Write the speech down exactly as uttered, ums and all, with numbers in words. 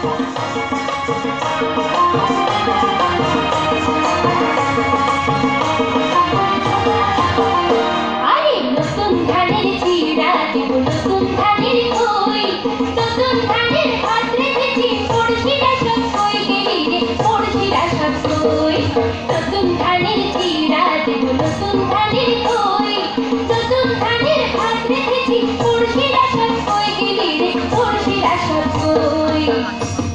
নতুন ধানের চিড়া দেব নতুন ধানের কই, নতুন ধানের ভাত রেখেছি পড়শিরা সব কই গেলি রে পড়শিরা সব কই।